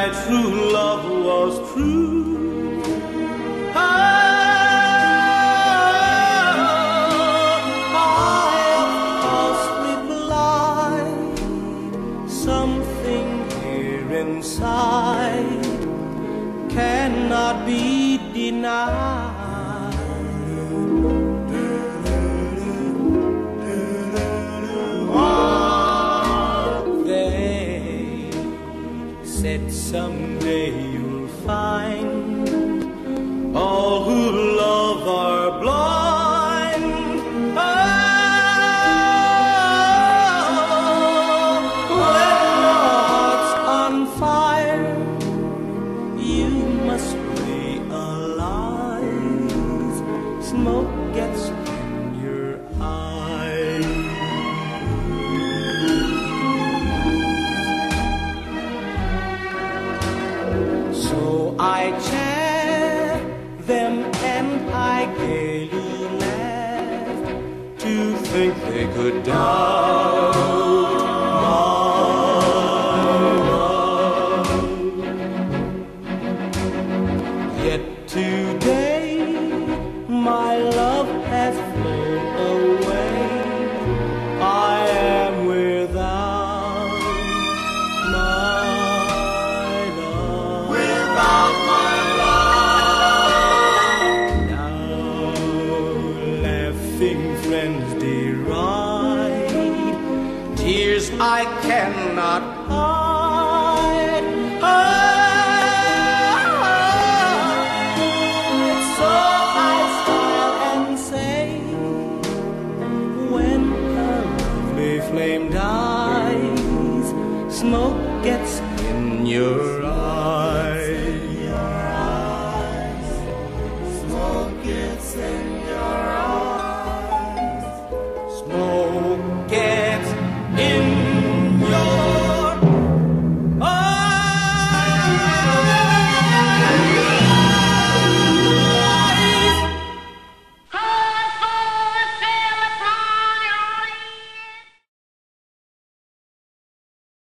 true love was true. I of course replied, something here inside cannot be denied. Said someday you'll find all who love are blind. Oh, when your heart's on fire, you must realize smoke gets in your eyes. So I chaff them and I gaily laugh to think they could doubt my love. Yet today my love has flown away. I am without my friends deride, tears I cannot hide. So I smile and say, when a lovely flame dies, smoke gets in your eyes. Smoke gets in